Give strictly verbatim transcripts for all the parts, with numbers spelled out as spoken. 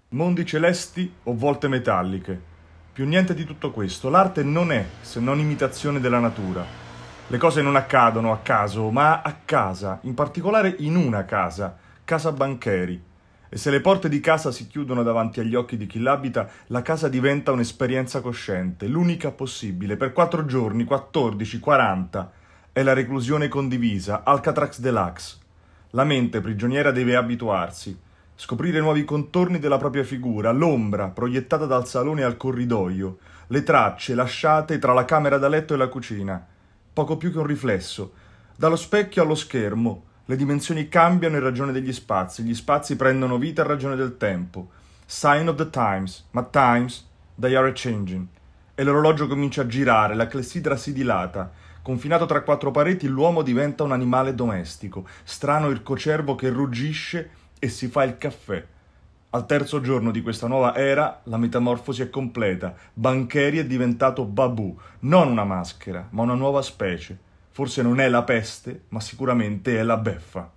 Mondi celesti o volte metalliche. Più niente di tutto questo. L'arte non è se non imitazione della natura. Le cose non accadono a caso, ma a casa, in particolare in una casa, casa Bancheri. E se le porte di casa si chiudono davanti agli occhi di chi l'abita, la casa diventa un'esperienza cosciente, l'unica possibile, per quattro giorni, quattordici, quaranta. È la reclusione condivisa, Alcatraz Deluxe. La mente prigioniera deve abituarsi, scoprire nuovi contorni della propria figura, l'ombra proiettata dal salone al corridoio, le tracce lasciate tra la camera da letto e la cucina, poco più che un riflesso. Dallo specchio allo schermo, le dimensioni cambiano in ragione degli spazi, gli spazi prendono vita in ragione del tempo. Sign of the times, ma times, they are a-changing. E l'orologio comincia a girare, la clessidra si dilata. Confinato tra quattro pareti, l'uomo diventa un animale domestico, strano ircocervo che ruggisce e si fa il caffè. Al terzo giorno di questa nuova era, la metamorfosi è completa. Bancheri è diventato Babù, non una maschera, ma una nuova specie. Forse non è la peste, ma sicuramente è la beffa.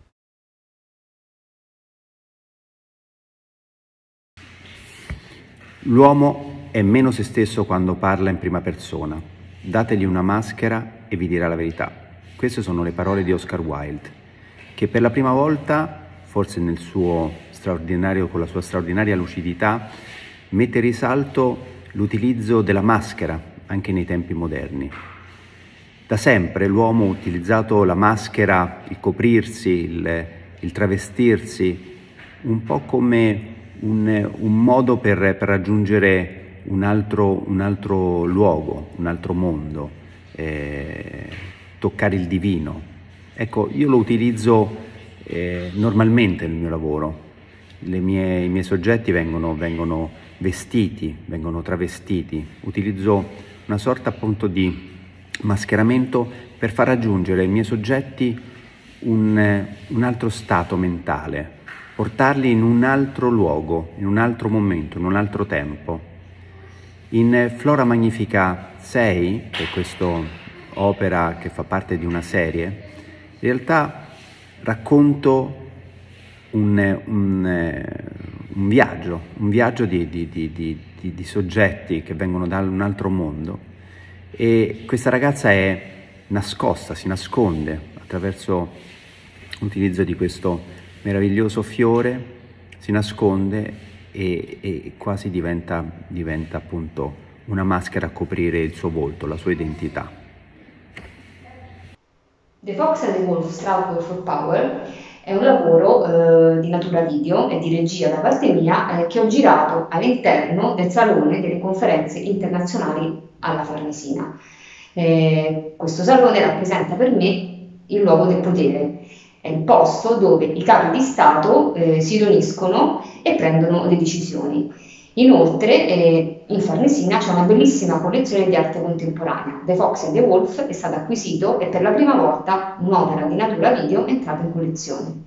L'uomo è meno se stesso quando parla in prima persona. Dategli una maschera e vi dirà la verità. Queste sono le parole di Oscar Wilde, che per la prima volta, forse nel suo straordinario, con la sua straordinaria lucidità, mette in risalto l'utilizzo della maschera anche nei tempi moderni. Da sempre l'uomo ha utilizzato la maschera, il coprirsi, il, il travestirsi, un po' come un, un modo per, per raggiungere un altro, un altro luogo, un altro mondo, eh, toccare il divino. Ecco, io lo utilizzo eh, normalmente nel mio lavoro. Le mie, I miei soggetti vengono, vengono vestiti, vengono travestiti. Utilizzo una sorta appunto di mascheramento per far raggiungere ai miei soggetti un, un altro stato mentale, portarli in un altro luogo, in un altro momento, in un altro tempo. In Flora Magnifica sei, che è questa opera che fa parte di una serie, in realtà racconto un, un, un viaggio, un viaggio di, di, di, di, di soggetti che vengono da un altro mondo, e questa ragazza è nascosta, si nasconde attraverso l'utilizzo di questo meraviglioso fiore, si nasconde e, e quasi diventa, diventa appunto una maschera a coprire il suo volto, la sua identità. The Fox and the Wolf Struggle for Power è un lavoro eh, di natura video e di regia da parte mia eh, che ho girato all'interno del Salone delle Conferenze Internazionali alla Farnesina. Eh, questo salone rappresenta per me il luogo del potere. È il posto dove i capi di Stato eh, si riuniscono e prendono le decisioni. Inoltre, eh, in Farnesina c'è una bellissima collezione di arte contemporanea. The Fox and the Wolf è stato acquisito e per la prima volta un'opera di natura video è entrata in collezione.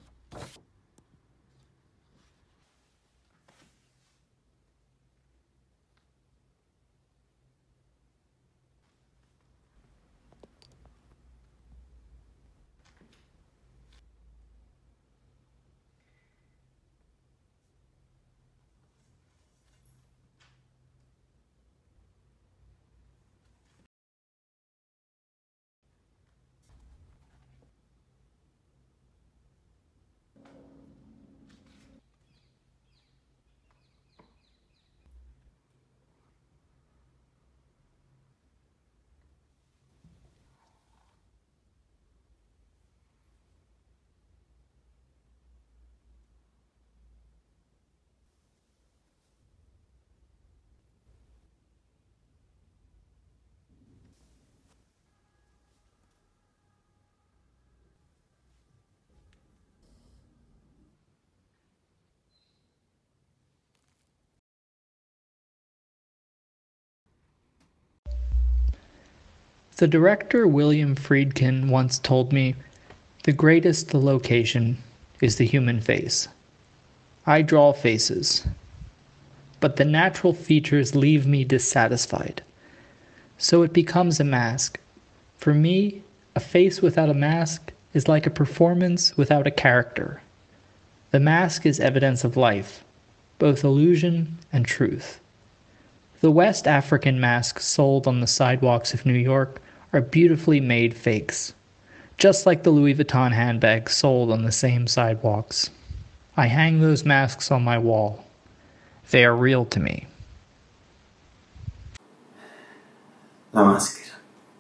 The director William Friedkin once told me, "The greatest location is the human face." I draw faces, but the natural features leave me dissatisfied. So it becomes a mask. For me, a face without a mask is like a performance without a character. The mask is evidence of life, both illusion and truth. The West African masks sold on the sidewalks of New York are beautifully made fakes, just like the Louis Vuitton handbags sold on the same sidewalks. I hang those masks on my wall. They are real to me. La maschera.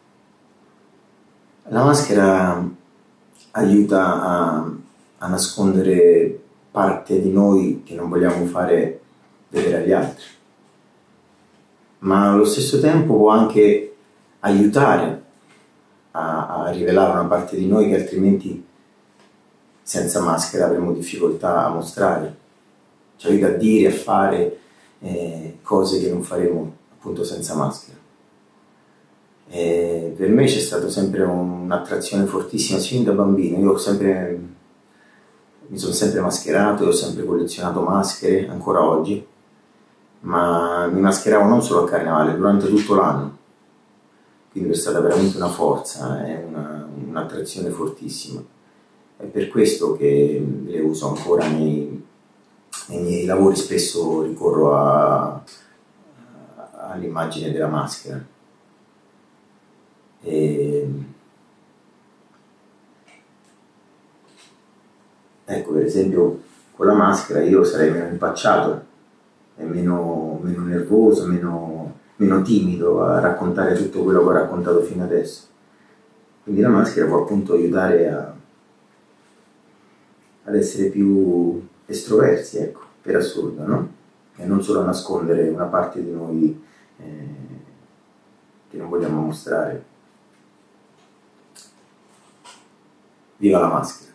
La maschera aiuta a, a nascondere parte di noi che non vogliamo fare vedere agli altri, ma allo stesso tempo può anche aiutare a, a rivelare una parte di noi che altrimenti senza maschera avremo difficoltà a mostrare. Ci aiuta a dire, a fare eh, cose che non faremo appunto senza maschera. E per me c'è stata sempre un'attrazione fortissima sin da bambino. Io ho sempre, mi sono sempre mascherato e ho sempre collezionato maschere, ancora oggi, ma mi mascheravo non solo a Carnevale, durante tutto l'anno. Quindi è stata veramente una forza, è una, un'attrazione fortissima. È per questo che le uso ancora nei, nei miei lavori, spesso ricorro a, all'immagine della maschera. E, ecco, per esempio, con la maschera io sarei meno impacciato e meno, meno nervoso, meno, meno timido a raccontare tutto quello che ho raccontato fino adesso. Quindi la maschera può appunto aiutare a, ad essere più estroversi, ecco, per assurdo, no? E non solo a nascondere una parte di noi eh, che non vogliamo mostrare. Viva la maschera!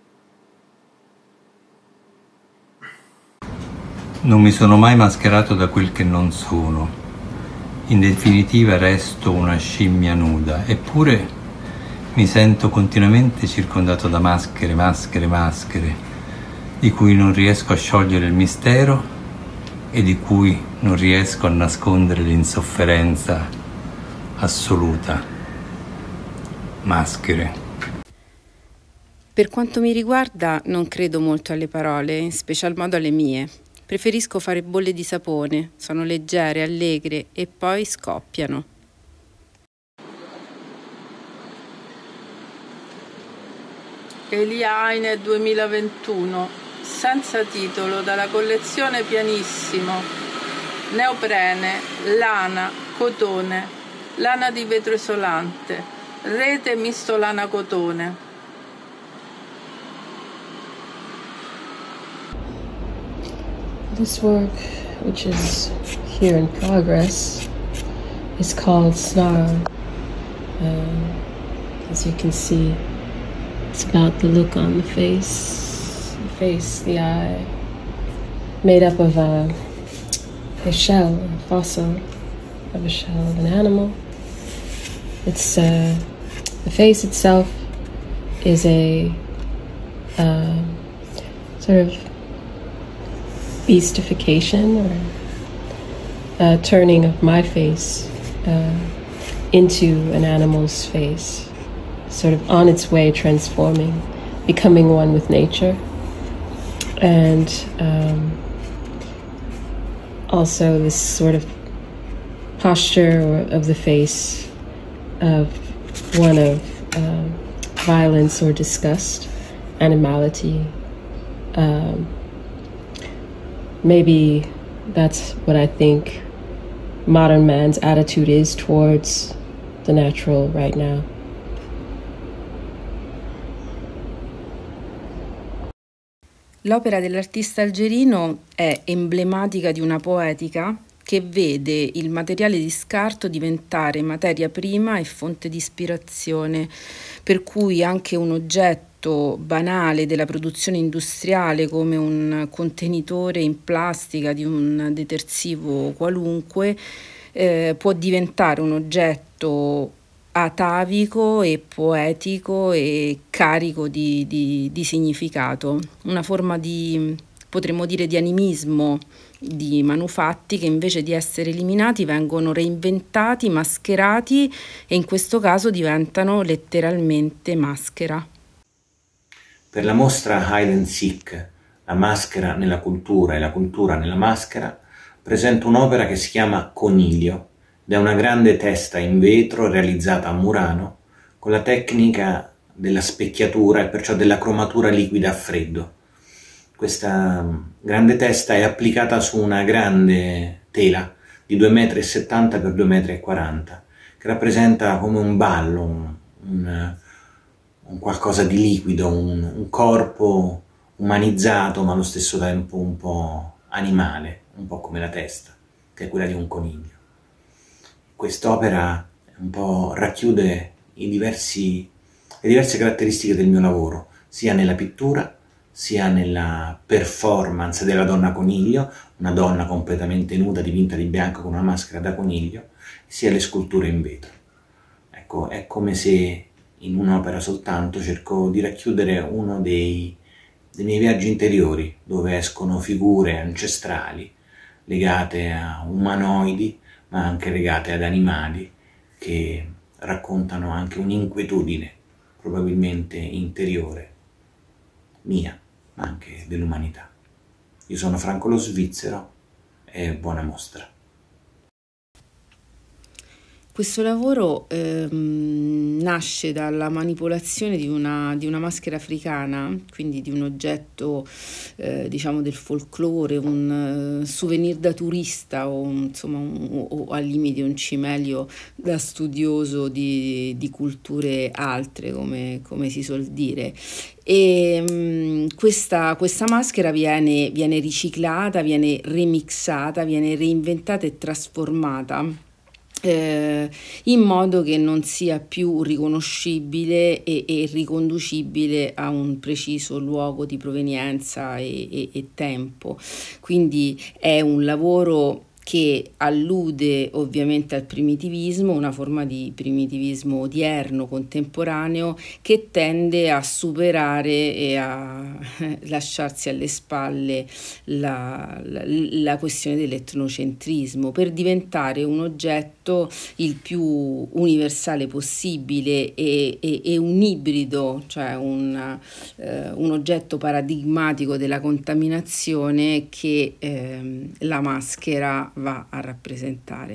Non mi sono mai mascherato da quel che non sono. In definitiva resto una scimmia nuda, eppure mi sento continuamente circondato da maschere, maschere, maschere, di cui non riesco a sciogliere il mistero e di cui non riesco a nascondere l'insofferenza assoluta. Maschere. Per quanto mi riguarda, non credo molto alle parole, in special modo alle mie. Preferisco fare bolle di sapone, sono leggere, allegre e poi scoppiano. Elia Heine duemilaventuno, senza titolo, dalla collezione Pianissimo. Neoprene, lana, cotone, lana di vetro isolante, rete misto lana cotone. This work, which is here in progress, is called Snarl. Um, as you can see, it's about the look on the face, the face, the eye, made up of a, a shell, a fossil of a shell of an animal. It's uh, the face itself is a uh, sort of beastification or uh, turning of my face uh, into an animal's face, sort of on its way transforming, becoming one with nature. And um, also this sort of posture of the face of one of um, violence or disgust, animality. Um, maybe that's what I think modern man's attitude is towards the natural right now. L'opera dell'artista algerino è emblematica di una poetica che vede il materiale di scarto diventare materia prima e fonte di ispirazione, per cui anche un oggetto banale della produzione industriale come un contenitore in plastica di un detersivo qualunque eh, può diventare un oggetto atavico e poetico e carico di, di, di significato, una forma di, potremmo dire, di animismo di manufatti che invece di essere eliminati vengono reinventati, mascherati e in questo caso diventano letteralmente maschera. Per la mostra Hide and Seek la maschera nella cultura e la cultura nella maschera, presento un'opera che si chiama Coniglio ed è una grande testa in vetro realizzata a Murano con la tecnica della specchiatura e perciò della cromatura liquida a freddo. Questa grande testa è applicata su una grande tela di due virgola settanta metri per due virgola quaranta metri che rappresenta come un ballo, un, un, un qualcosa di liquido, un, un corpo umanizzato ma allo stesso tempo un po' animale, un po' come la testa, che è quella di un coniglio. Quest'opera un po' racchiude i diversi, le diverse caratteristiche del mio lavoro, sia nella pittura, sia nella performance della donna coniglio, una donna completamente nuda, dipinta di bianco con una maschera da coniglio, sia le sculture in vetro. Ecco, è come se in un'opera soltanto cerco di racchiudere uno dei, dei miei viaggi interiori, dove escono figure ancestrali legate a umanoidi, ma anche legate ad animali che raccontano anche un'inquietudine, probabilmente interiore, mia, ma anche dell'umanità. Io sono Franco lo Svizzero e buona mostra. Questo lavoro ehm, nasce dalla manipolazione di una, di una maschera africana, quindi di un oggetto eh, diciamo del folklore, un uh, souvenir da turista o, insomma, un, o al limite un cimelio da studioso di, di culture altre, come, come si suol dire. E um, questa, questa maschera viene, viene riciclata, viene remixata, viene reinventata e trasformata Eh, in modo che non sia più riconoscibile e, e riconducibile a un preciso luogo di provenienza e, e, e tempo. Quindi è un lavoro che allude ovviamente al primitivismo, una forma di primitivismo odierno, contemporaneo, che tende a superare e a lasciarsi alle spalle la, la, la questione dell'etnocentrismo, per diventare un oggetto il più universale possibile e, e, e un ibrido, cioè un, eh, un oggetto paradigmatico della contaminazione che eh, la maschera va a rappresentare.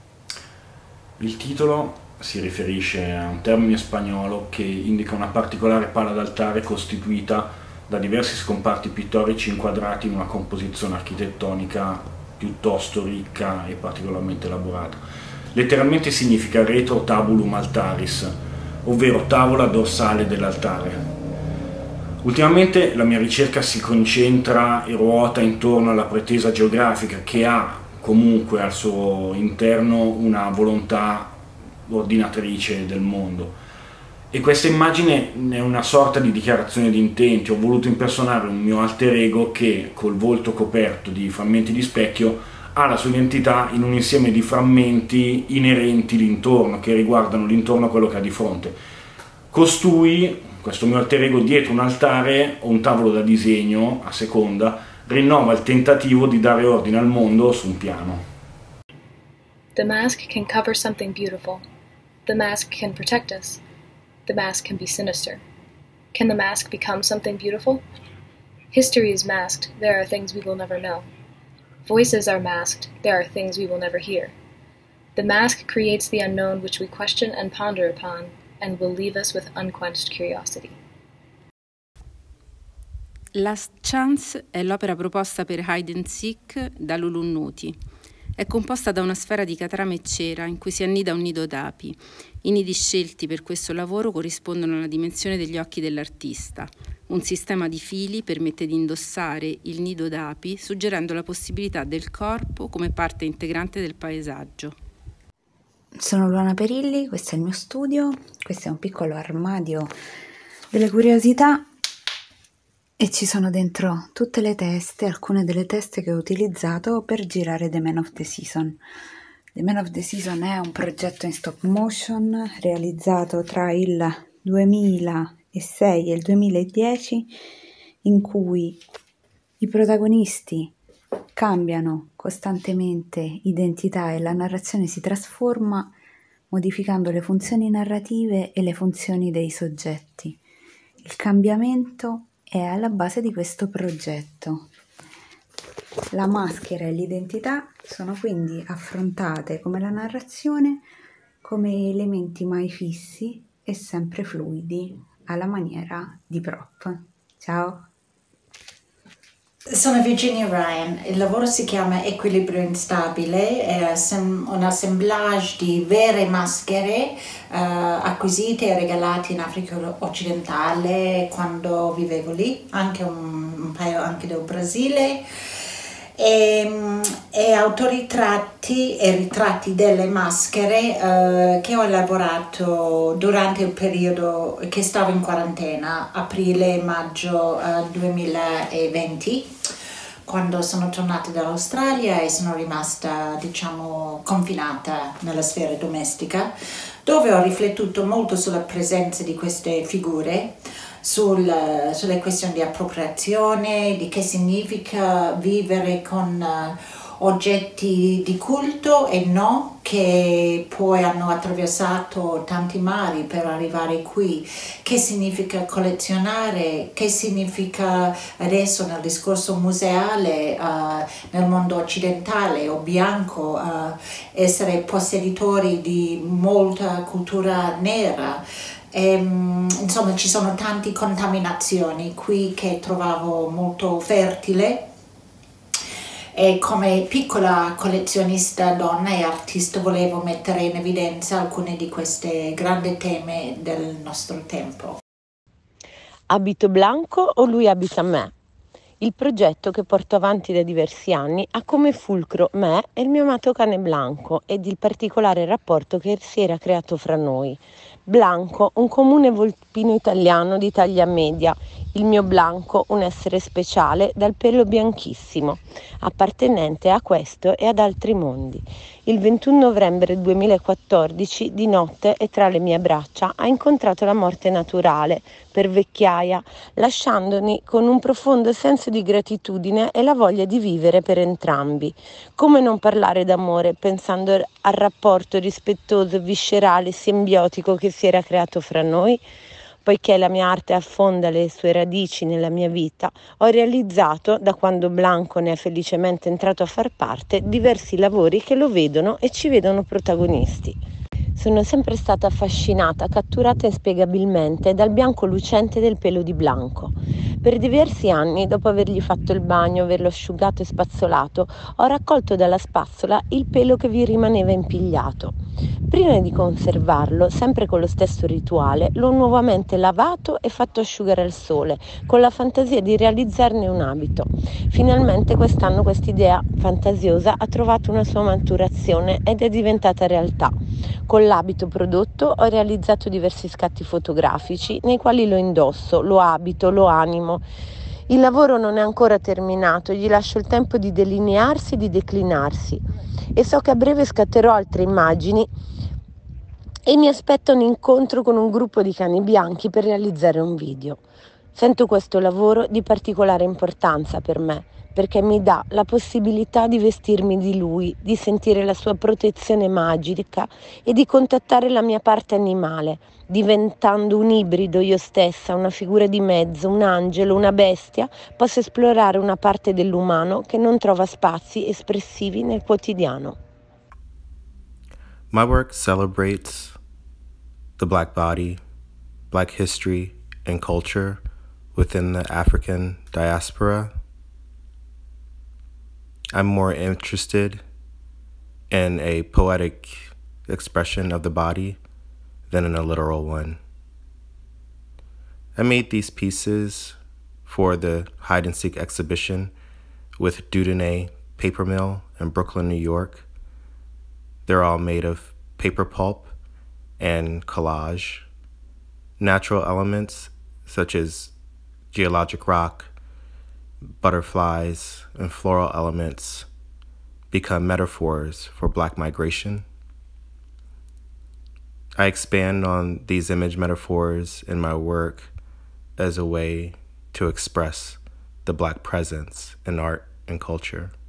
Il titolo si riferisce a un termine spagnolo che indica una particolare pala d'altare costituita da diversi scomparti pittorici inquadrati in una composizione architettonica piuttosto ricca e particolarmente elaborata. Letteralmente significa retro tabulum altaris, ovvero tavola dorsale dell'altare. Ultimamente la mia ricerca si concentra e ruota intorno alla pretesa geografica che ha comunque al suo interno una volontà ordinatrice del mondo. E questa immagine è una sorta di dichiarazione di intenti. Ho voluto impersonare un mio alter ego che, col volto coperto di frammenti di specchio, ha la sua identità in un insieme di frammenti inerenti l'intorno, che riguardano l'intorno a quello che ha di fronte. Costui, questo mio alter ego, dietro un altare o un tavolo da disegno, a seconda, rinnova il tentativo di dare ordine al mondo su un piano. The mask can cover something beautiful. The mask can protect us. The mask can be sinister. Can the mask become something beautiful? History is masked. There are things we will never know. Voices are masked. There are things we will never hear. The mask creates the unknown which we question and ponder upon, and will leave us with unquenched curiosity. Last Chance è l'opera proposta per Hide and Seek da Lulu Nuti. È composta da una sfera di catrame e cera in cui si annida un nido d'api. I nidi scelti per questo lavoro corrispondono alla dimensione degli occhi dell'artista. Un sistema di fili permette di indossare il nido d'api, suggerendo la possibilità del corpo come parte integrante del paesaggio. Sono Luana Perilli, questo è il mio studio, questo è un piccolo armadio delle curiosità e ci sono dentro tutte le teste, alcune delle teste che ho utilizzato per girare The Man of the Season. The Man of the Season è un progetto in stop motion realizzato tra il duemilasei e il duemiladieci, in cui i protagonisti cambiano costantemente identità e la narrazione si trasforma modificando le funzioni narrative e le funzioni dei soggetti. Il cambiamento è alla base di questo progetto. La maschera e l'identità sono quindi affrontate come la narrazione, come elementi mai fissi e sempre fluidi, alla maniera di Prop. Ciao! Sono Virginia Ryan, il lavoro si chiama Equilibrio Instabile, è un assemblage di vere maschere uh, acquisite e regalate in Africa occidentale quando vivevo lì, anche un, un paio anche del Brasile, e, e autoritratti e ritratti delle maschere uh, che ho elaborato durante il periodo che stavo in quarantena, aprile-maggio uh, duemilaventi, quando sono tornata dall'Australia e sono rimasta, diciamo, confinata nella sfera domestica, dove ho riflettuto molto sulla presenza di queste figure, sul, sulle questioni di appropriazione, di che significa vivere con uh, oggetti di culto e no, che poi hanno attraversato tanti mari per arrivare qui, che significa collezionare, che significa adesso nel discorso museale uh, nel mondo occidentale o bianco uh, essere posseditori di molta cultura nera. E, insomma, ci sono tante contaminazioni qui che trovavo molto fertile. E come piccola collezionista donna e artista volevo mettere in evidenza alcune di queste grandi temi del nostro tempo. Abito Blanco o lui abita me? Il progetto che porto avanti da diversi anni ha come fulcro me e il mio amato cane Blanco ed il particolare rapporto che si era creato fra noi. Blanco, un comune volpino italiano di taglia media, il mio Blanco, un essere speciale dal pelo bianchissimo, appartenente a questo e ad altri mondi. Il ventuno novembre duemilaquattordici, di notte e tra le mie braccia, ha incontrato la morte naturale, per vecchiaia, lasciandoni con un profondo senso di gratitudine e la voglia di vivere per entrambi. Come non parlare d'amore pensando al rapporto rispettoso, viscerale, simbiotico che si era creato fra noi? Poiché la mia arte affonda le sue radici nella mia vita, ho realizzato, da quando Blanco ne è felicemente entrato a far parte, diversi lavori che lo vedono e ci vedono protagonisti. Sono sempre stata affascinata, catturata inspiegabilmente dal bianco lucente del pelo di Blanco. Per diversi anni, dopo avergli fatto il bagno, averlo asciugato e spazzolato, ho raccolto dalla spazzola il pelo che vi rimaneva impigliato. Prima di conservarlo, sempre con lo stesso rituale, l'ho nuovamente lavato e fatto asciugare al sole, con la fantasia di realizzarne un abito. Finalmente quest'anno quest'idea fantasiosa ha trovato una sua maturazione ed è diventata realtà. Con l'abito prodotto ho realizzato diversi scatti fotografici nei quali lo indosso, lo abito, lo animo. Il lavoro non è ancora terminato, gli lascio il tempo di delinearsi e di declinarsi e so che a breve scatterò altre immagini e mi aspetta un incontro con un gruppo di cani bianchi per realizzare un video. Sento questo lavoro di particolare importanza per me, perché mi dà la possibilità di vestirmi di lui, di sentire la sua protezione magica e di contattare la mia parte animale, diventando un ibrido io stessa, una figura di mezzo, un angelo, una bestia, posso esplorare una parte dell'umano che non trova spazi espressivi nel quotidiano. My work celebrates the Black body, Black history and culture within the African diaspora. I'm more interested in a poetic expression of the body than in a literal one. I made these pieces for the hide and seek exhibition with Dudene Paper Mill in Brooklyn, New York. They're all made of paper pulp and collage. Natural elements such as geologic rock, butterflies, and floral elements become metaphors for Black migration. I expand on these image metaphors in my work as a way to express the Black presence in art and culture.